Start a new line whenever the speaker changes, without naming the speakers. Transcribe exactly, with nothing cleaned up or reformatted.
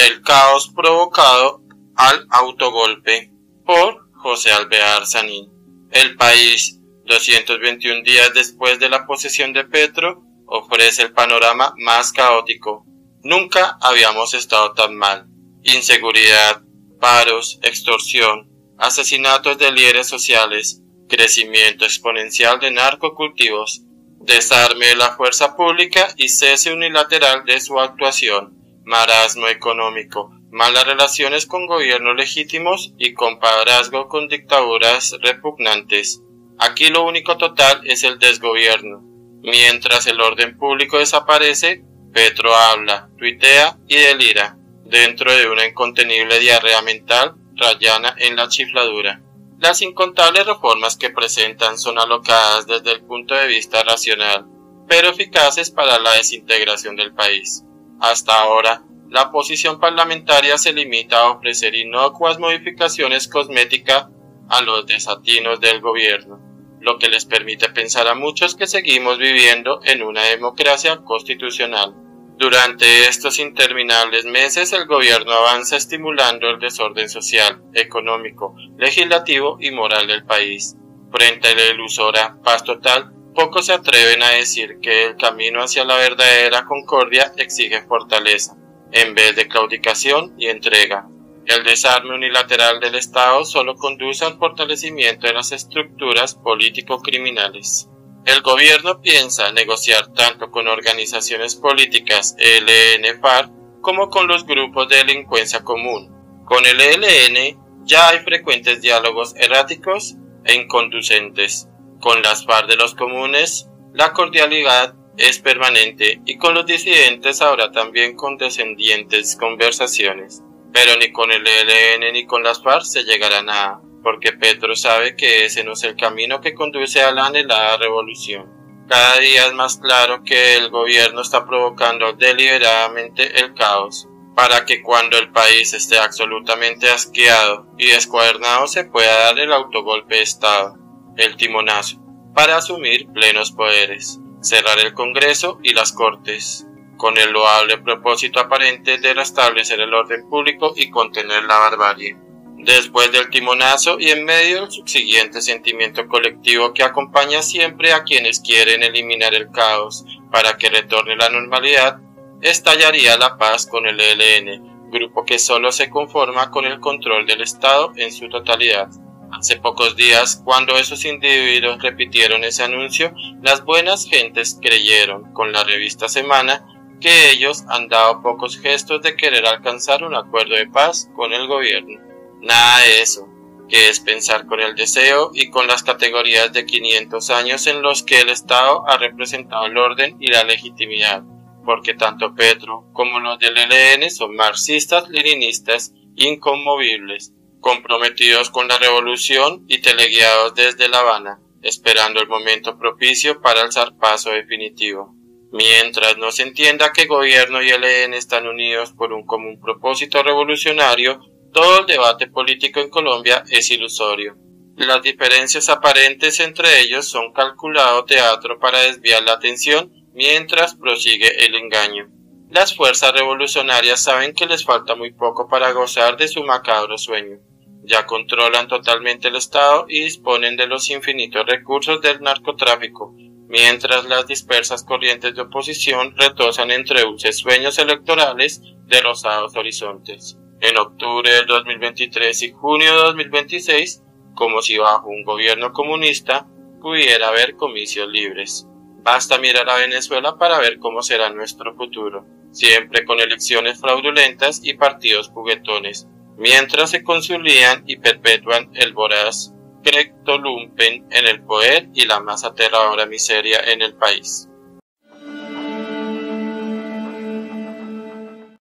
del caos provocado al autogolpe, por José Alvear Sanín. El País, doscientos veintiún días después de la posesión de Petro, ofrece el panorama más caótico. Nunca habíamos estado tan mal. Inseguridad, paros, extorsión, asesinatos de líderes sociales, crecimiento exponencial de narcocultivos, desarme de la fuerza pública y cese unilateral de su actuación, marasmo económico, malas relaciones con gobiernos legítimos y compadrazgo con dictaduras repugnantes. Aquí lo único total es el desgobierno. Mientras el orden público desaparece, Petro habla, tuitea y delira, dentro de una incontenible diarrea mental rayana en la chifladura. Las incontables reformas que presentan son alocadas desde el punto de vista racional, pero eficaces para la desintegración del país. Hasta ahora, la oposición parlamentaria se limita a ofrecer inocuas modificaciones cosméticas a los desatinos del gobierno, lo que les permite pensar a muchos que seguimos viviendo en una democracia constitucional. Durante estos interminables meses el gobierno avanza estimulando el desorden social, económico, legislativo y moral del país. Frente a la ilusora paz total, pocos se atreven a decir que el camino hacia la verdadera concordia exige fortaleza, en vez de claudicación y entrega. El desarme unilateral del Estado solo conduce al fortalecimiento de las estructuras político-criminales. El gobierno piensa negociar tanto con organizaciones políticas E L N FARC como con los grupos de delincuencia común. Con el E L N ya hay frecuentes diálogos erráticos e inconducentes. Con las FARC de los comunes, la cordialidad es permanente y con los disidentes habrá también condescendientes conversaciones. Pero ni con el E L N ni con las FARC se llegará a nada, porque Petro sabe que ese no es el camino que conduce a la anhelada revolución. Cada día es más claro que el gobierno está provocando deliberadamente el caos, para que cuando el país esté absolutamente asqueado y descuadernado se pueda dar el autogolpe de Estado, el timonazo, para asumir plenos poderes, cerrar el Congreso y las Cortes, con el loable propósito aparente de restablecer el orden público y contener la barbarie. Después del timonazo y en medio del subsiguiente sentimiento colectivo que acompaña siempre a quienes quieren eliminar el caos para que retorne la normalidad, estallaría la paz con el E L N, grupo que solo se conforma con el control del Estado en su totalidad. Hace pocos días, cuando esos individuos repitieron ese anuncio, las buenas gentes creyeron, con la revista Semana, que ellos han dado pocos gestos de querer alcanzar un acuerdo de paz con el gobierno. Nada de eso, que es pensar con el deseo y con las categorías de quinientos años en los que el Estado ha representado el orden y la legitimidad, porque tanto Petro como los del E L N son marxistas, leninistas, inconmovibles, comprometidos con la revolución y teleguiados desde La Habana, esperando el momento propicio para el zarpazo definitivo. Mientras no se entienda que gobierno y E L N están unidos por un común propósito revolucionario, todo el debate político en Colombia es ilusorio. Las diferencias aparentes entre ellos son calculado teatro para desviar la atención mientras prosigue el engaño. Las fuerzas revolucionarias saben que les falta muy poco para gozar de su macabro sueño. Ya controlan totalmente el Estado y disponen de los infinitos recursos del narcotráfico, mientras las dispersas corrientes de oposición retosan entre dulces sueños electorales de rosados horizontes. En octubre del dos mil veintitrés y junio de dos mil veintiséis, como si bajo un gobierno comunista pudiera haber comicios libres. Basta mirar a Venezuela para ver cómo será nuestro futuro, siempre con elecciones fraudulentas y partidos juguetones, mientras se consolidan y perpetúan el voraz Crectolumpen en el poder y la más aterradora miseria en el país.